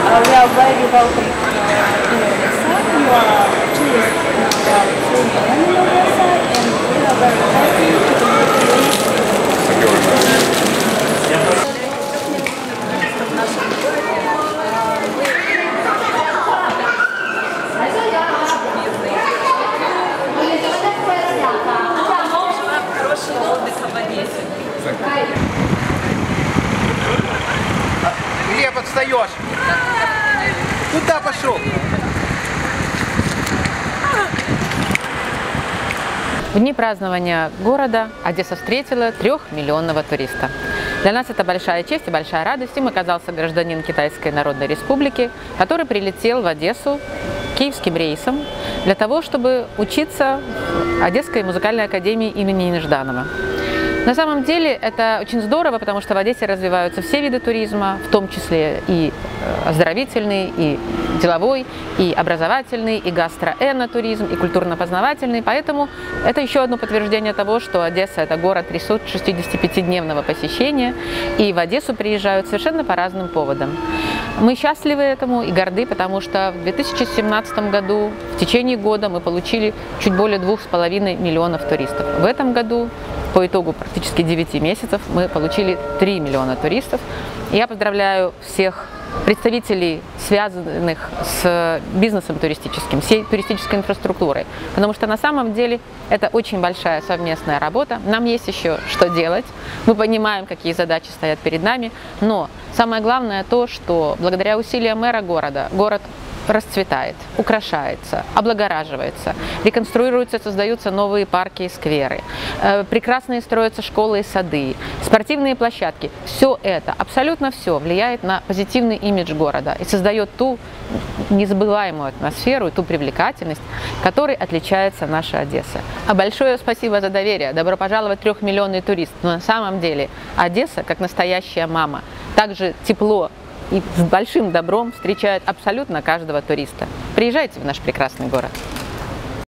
We are very welcome in Odessa. You are tourists in our Ukraine in Odessa, and we are very happy to meet you. Хорошего отдыха в Одессе. Глеб, отстаешь! Куда пошел? В дни празднования города Одесса встретила 3-миллионного туриста. Для нас это большая честь и большая радость. Им оказался гражданин Китайской Народной Республики, который прилетел в Одессу киевским рейсом для того, чтобы учиться в Одесской музыкальной академии имени Нежданова. На самом деле это очень здорово, потому что в Одессе развиваются все виды туризма, в том числе и оздоровительный, и деловой, и образовательный, и гастроэнотуризм, и культурно-познавательный. Поэтому это еще одно подтверждение того, что Одесса – это город 365-дневного посещения, и в Одессу приезжают совершенно по разным поводам. Мы счастливы этому и горды, потому что в 2017 году в течение года мы получили чуть более 2,5 миллионов туристов. В этом году по итогу практически 9 месяцев мы получили 3 миллиона туристов. И я поздравляю всех представителей, связанных с бизнесом туристическим, всей туристической инфраструктурой, потому что на самом деле это очень большая совместная работа. Нам есть еще что делать, мы понимаем, какие задачи стоят перед нами, но самое главное то, что благодаря усилиям мэра города, город расцветает, украшается, облагораживается, реконструируются, создаются новые парки и скверы, прекрасные строятся школы и сады, спортивные площадки. Все это, абсолютно все влияет на позитивный имидж города и создает ту незабываемую атмосферу и ту привлекательность, которой отличается наша Одесса. А большое спасибо за доверие. Добро пожаловать 3-миллионный турист. Но на самом деле Одесса, как настоящая мама, также тепло и с большим добром встречает абсолютно каждого туриста. Приезжайте в наш прекрасный город.